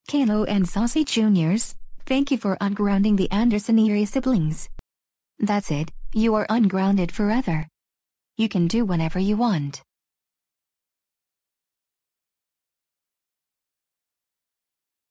Caillou and Zosie Jrs, thank you for ungrounding the Andersoneria siblings. That's it, you are ungrounded forever. You can do whatever you want.